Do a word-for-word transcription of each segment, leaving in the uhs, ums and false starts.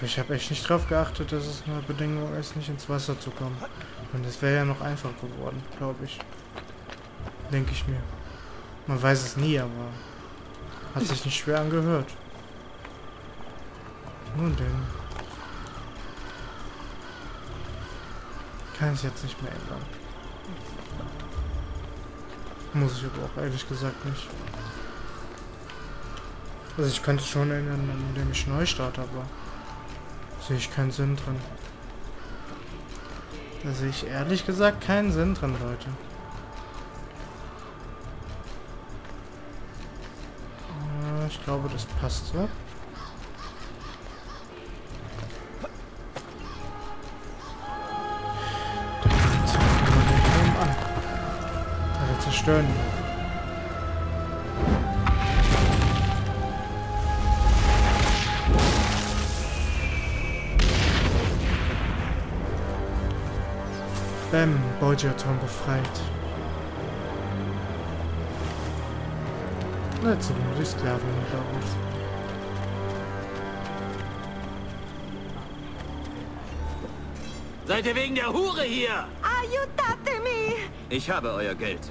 Aber ich habe echt nicht drauf geachtet, dass es eine Bedingung ist, nicht ins Wasser zu kommen. Und es wäre ja noch einfacher geworden, glaube ich. Denke ich mir. Man weiß es nie, aber hat sich nicht schwer angehört. Nun denn. Kann ich jetzt nicht mehr ändern. Muss ich aber auch ehrlich gesagt nicht. Also ich könnte es schon ändern, indem ich neu starte, aber sehe ich keinen Sinn drin. Da sehe ich ehrlich gesagt keinen Sinn drin, Leute. Äh, ich glaube, das passt so. Alle zerstören. Bam, Bodja-Turm befreit. Jetzt sind nur die Sklaven daraus. Seid ihr wegen der Hure hier? Aiutatemi! Ich habe euer Geld.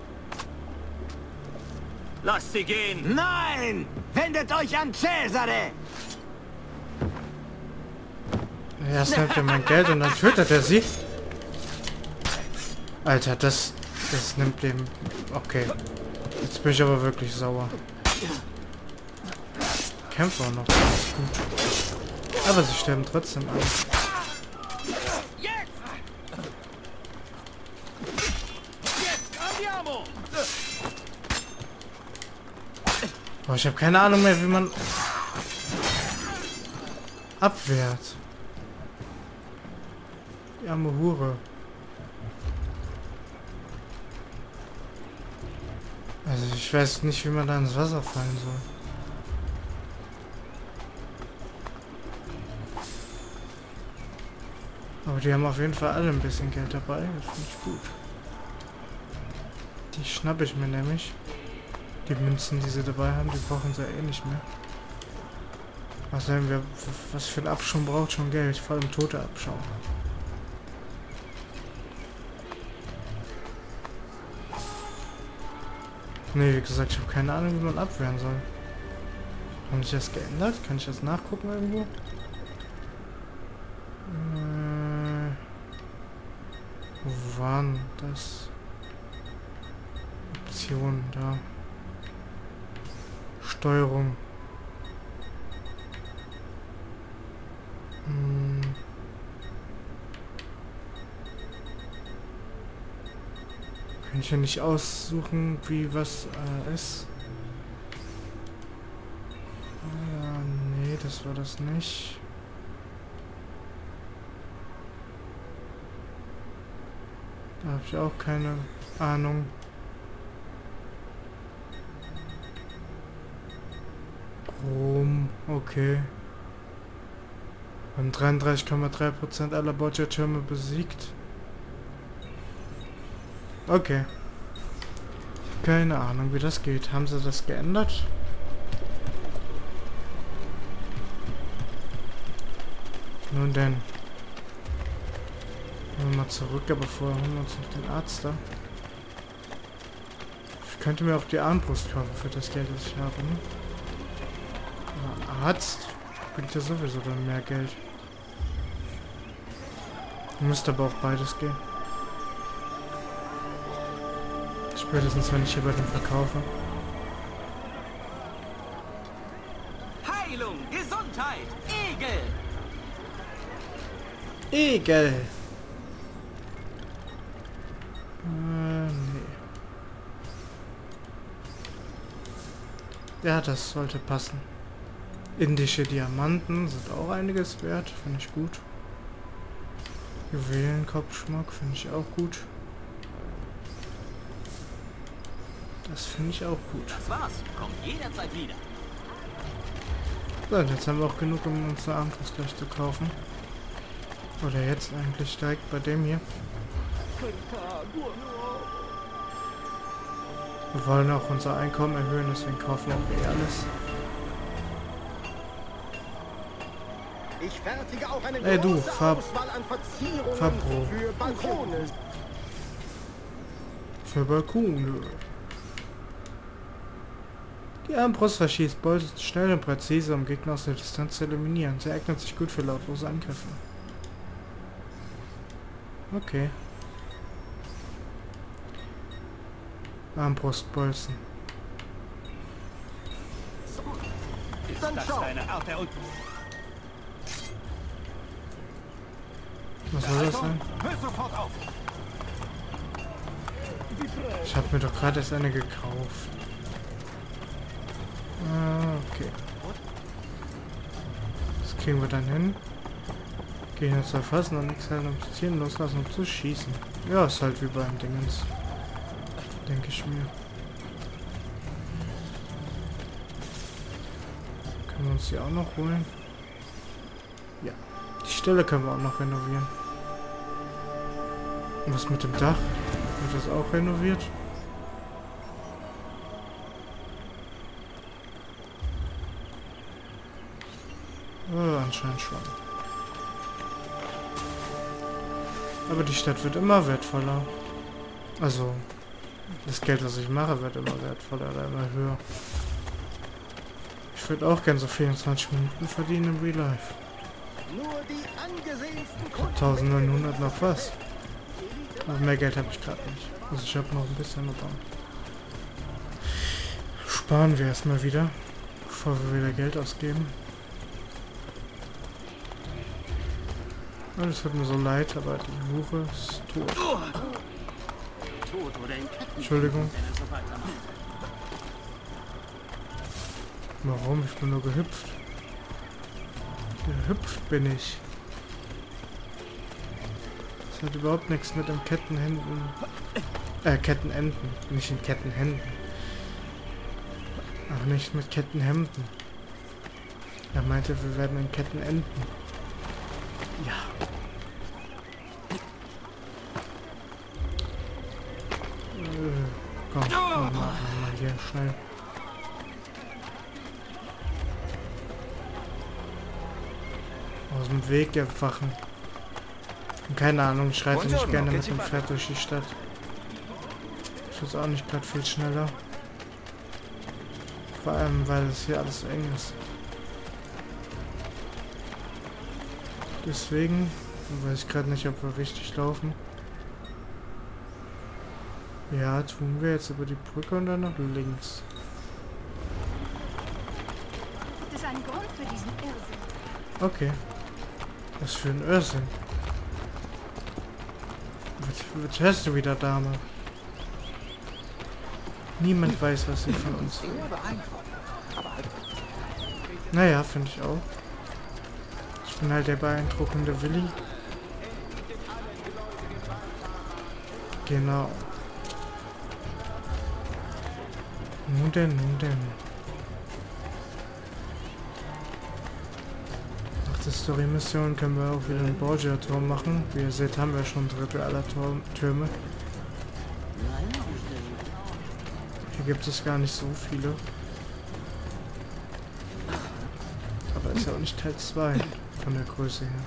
Lasst sie gehen! Nein! Wendet euch an Cesare! Erst nimmt er mein Geld und dann tötet er sie. Alter, das, das nimmt dem... Okay. Jetzt bin ich aber wirklich sauer. Kämpfe auch noch. Das ist gut. Aber sie sterben trotzdem alle. Boah, ich habe keine Ahnung mehr, wie man abwehrt. Die arme Hure. Also ich weiß nicht, wie man da ins Wasser fallen soll. Aber die haben auf jeden Fall alle ein bisschen Geld dabei. Das finde ich gut. Die schnappe ich mir nämlich. Die Münzen, die sie dabei haben, die brauchen sie eh nicht mehr. Was sagen wir, was für ein Abschaum braucht schon Geld, vor allem tote Abschaum. Ne, wie gesagt, ich habe keine Ahnung, wie man abwehren soll. Haben sich das geändert? Kann ich das nachgucken irgendwo? Äh, wo waren das? Optionen da. Steuerung. Hm. Kann ich ja nicht aussuchen, wie was äh, ist. Ah, nee, das war das nicht. Da habe ich auch keine Ahnung. Rom, okay. Wir haben dreiunddreißig Komma drei Prozent aller Bodja-Türme besiegt. Okay. Keine Ahnung, wie das geht. Haben sie das geändert? Nun denn. Gehen wir mal zurück, aber vorher holen wir uns noch den Arzt da. Ich könnte mir auch die Armbrust kaufen für das Geld, das ich habe, ne? Aber Arzt bringt ja sowieso dann mehr Geld. Müsste aber auch beides gehen. Spätestens, wenn ich hier bei dem verkaufe. Heilung, Gesundheit, Egel! Egel! Äh, nee. Ja, das sollte passen. Indische Diamanten sind auch einiges wert, finde ich gut. Juwelenkopfschmuck finde ich auch gut. Das finde ich auch gut. Das war's. Kommt jederzeit wieder. So, und jetzt haben wir auch genug, um uns eine Armbrust gleich zu kaufen. Oder jetzt eigentlich direkt bei dem hier. Wir wollen auch unser Einkommen erhöhen, deswegen kaufen wir auch eh alles. Ich fertige auch eine Ey, du, große Farb- Auswahl an Verzierungen Farbro. für Balkone. Für Balkone. Die Armbrust verschießt Bolzen schnell und präzise, um Gegner aus der Distanz zu eliminieren. Sie eignet sich gut für lautlose Angriffe. Okay. Armbrustbolzen. Dann schau. Was soll das sein? Hör sofort auf. Ich habe mir doch gerade erst eine gekauft. Ah, okay. Das kriegen wir dann hin. Gegner zu erfassen und extern um zu zielen, loslassen und zu schießen. Ja, ist halt wie beim Dingens. Denke ich mir. Können wir uns die auch noch holen? Ja. Die Stelle können wir auch noch renovieren. Und was mit dem Dach? Wird das auch renoviert? Oh, anscheinend schon. Aber die Stadt wird immer wertvoller. Also, das Geld, was ich mache, wird immer wertvoller oder immer höher. Ich würde auch gern so vierundzwanzig Minuten verdienen im Real Life. Nur die angesehensten Kunden. neunzehnhundert noch was. Aber mehr Geld habe ich gerade nicht. Also ich habe noch ein bisschen, aber sparen wir erstmal wieder, bevor wir wieder Geld ausgeben. Es tut mir so leid, aber die Hure ist tot. Entschuldigung. Warum? Ich bin nur gehüpft. Gehüpft bin ich. Das hat überhaupt nichts mit dem Kettenhänden. Äh, Kettenenden. Nicht in Kettenhänden. Auch nicht mit Kettenhemden. Er meinte, wir werden in Ketten enden. Ja. Äh, komm, mach mal, mach mal hier schnell. Aus dem Weg erwachen. Keine Ahnung, ich reite nicht gerne mit dem Pferd durch die Stadt. Ich ist auch nicht gerade viel schneller. Vor allem, weil es hier alles so eng ist. Deswegen weiß ich gerade nicht, ob wir richtig laufen. Ja, tun wir jetzt über die Brücke und dann nach links. Gibt es einen Grund für diesen Irrsinn? Okay. Was für ein Irrsinn. Was, was hörst du wieder, Dame? Niemand weiß, was sie von uns will. Naja, finde ich auch. Ich bin halt der beeindruckende Willi. Genau. Nun denn, nun denn. Nach der Story-Mission können wir auch wieder einen Borgia-Turm machen. Wie ihr seht, haben wir schon ein Drittel aller Turm Türme. Hier gibt es gar nicht so viele. Aber ist ja auch nicht Teil zwei von der Größe her.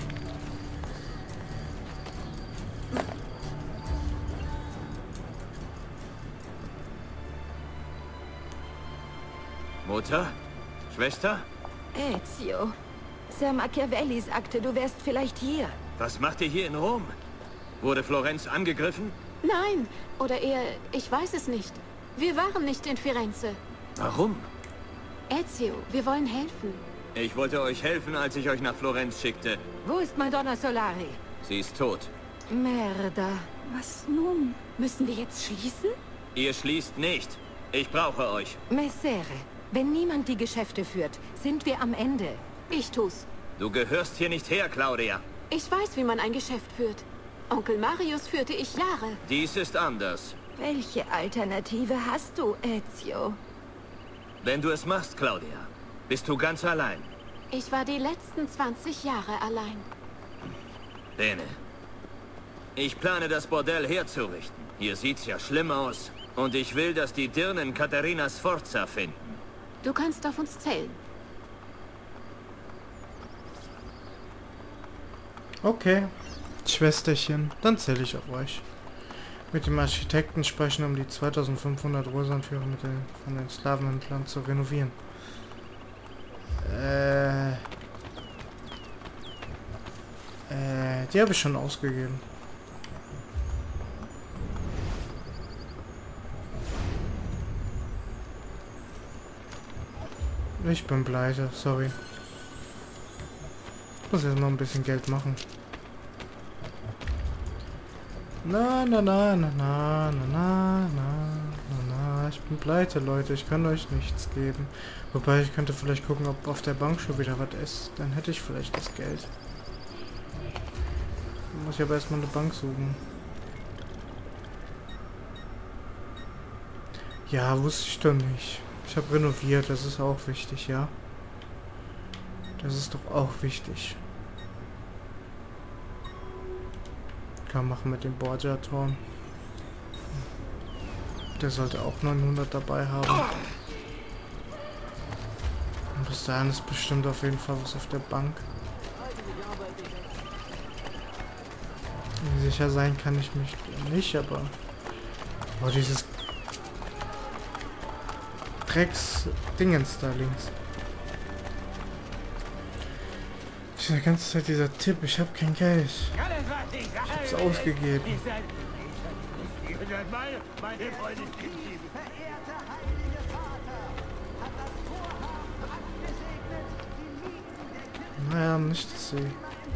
Mutter? Schwester? Ezio. Sir Machiavelli sagte, du wärst vielleicht hier. Was macht ihr hier in Rom? Wurde Florenz angegriffen? Nein, oder eher, ich weiß es nicht. Wir waren nicht in Firenze. Warum? Ezio, wir wollen helfen. Ich wollte euch helfen, als ich euch nach Florenz schickte. Wo ist Madonna Solari? Sie ist tot. Merda. Was nun? Müssen wir jetzt schließen? Ihr schließt nicht. Ich brauche euch. Messere. Wenn niemand die Geschäfte führt, sind wir am Ende. Ich tu's. Du gehörst hier nicht her, Claudia. Ich weiß, wie man ein Geschäft führt. Onkel Marius führte ich Jahre. Dies ist anders. Welche Alternative hast du, Ezio? Wenn du es machst, Claudia, bist du ganz allein. Ich war die letzten zwanzig Jahre allein. Bene. Ich plane, das Bordell herzurichten. Hier sieht's ja schlimm aus. Und ich will, dass die Dirnen Katharina Sforza finden. Du kannst auf uns zählen. Okay, Schwesterchen, dann zähle ich auf euch. Mit dem Architekten sprechen, um die zweitausendfünfhundert Rosanführermittel von den Sklavenhändlern zu renovieren. Äh... Äh, die habe ich schon ausgegeben. Ich bin pleite, sorry. Ich muss jetzt noch ein bisschen Geld machen. Na, na, na, na, na, na, na, na, na, ich bin pleite, Leute. Ich kann euch nichts geben. Wobei, ich könnte vielleicht gucken, ob auf der Bank schon wieder was ist. Dann hätte ich vielleicht das Geld. Muss ich aber erstmal eine Bank suchen. Ja, wusste ich doch nicht. Ich habe renoviert, das ist auch wichtig, ja. Das ist doch auch wichtig. Kann machen mit dem Borgia-Turm. Der sollte auch neunhundert dabei haben. Und bis dahin ist bestimmt auf jeden Fall was auf der Bank. Sicher sein kann ich mich nicht, aber... Oh, dieses... Drecks-Dingens da links. Die ganze Zeit dieser Tipp, ich habe kein Geld. Ich hab's ausgegeben. Naja, nicht dass sie.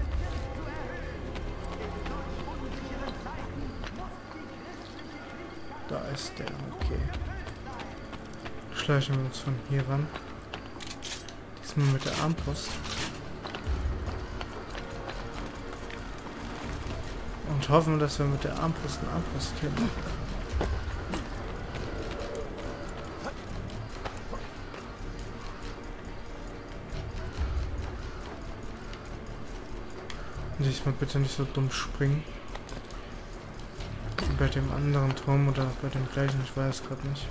Da ist der, okay. Schleichen wir uns von hier ran. Diesmal mit der Armbrust. Und hoffen, dass wir mit der Armbrust eine Armbrust killen. Und diesmal bitte nicht so dumm springen. Wie bei dem anderen Turm oder bei dem gleichen, ich weiß gerade nicht.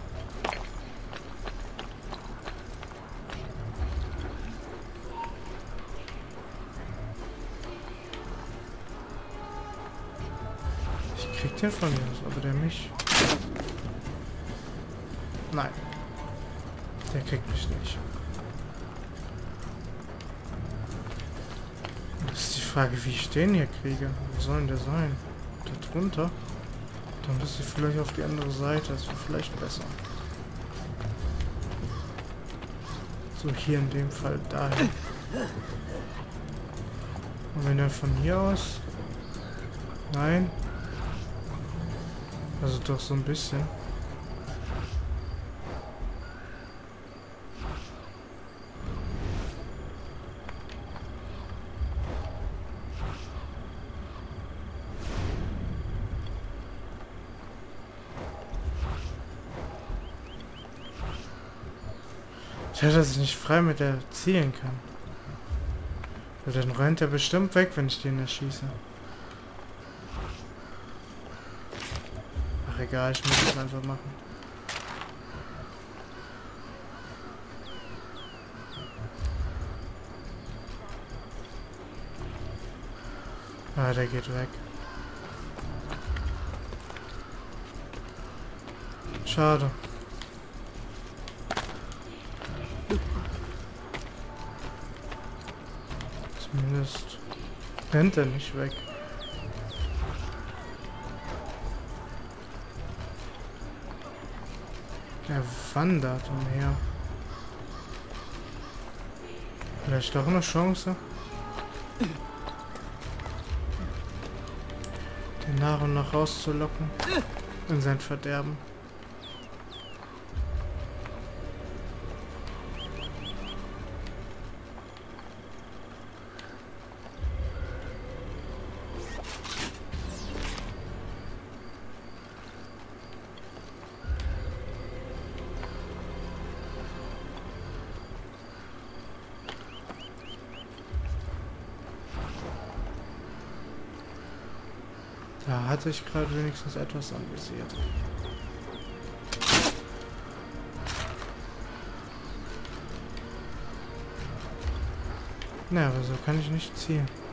Kriegt der von mir was, aber der mich. Nein. Der kriegt mich nicht. Das ist die Frage, wie ich den hier kriege. Wo soll denn der sein? Da drunter? Dann müsste ich vielleicht auf die andere Seite. Das wäre vielleicht besser. So, hier in dem Fall dahin. Und wenn er von hier aus... Nein. Also doch so ein bisschen. Ich hätte das nicht frei mit der zielen kann. Weil dann rennt er bestimmt weg, wenn ich den erschieße. Egal, ich muss es einfach machen. Ah, der geht weg. Schade. Zumindest rennt er nicht weg. Er wandert umher. Vielleicht doch eine Chance, den nach und nach rauszulocken in sein Verderben. Da hatte ich gerade wenigstens etwas anvisiert. Naja, aber so kann ich nicht zielen.